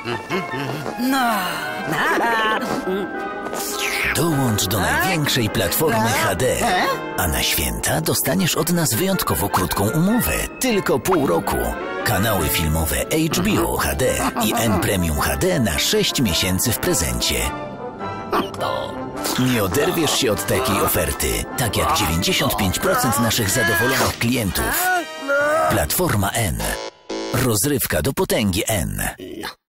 Dołącz do największej platformy HD, a na święta dostaniesz od nas wyjątkowo krótką umowę, tylko pół roku. Kanały filmowe HBO HD i N Premium HD na 6 miesięcy w prezencie. Nie oderwiesz się od takiej oferty, tak jak 95% naszych zadowolonych klientów. Platforma N. Rozrywka do potęgi N.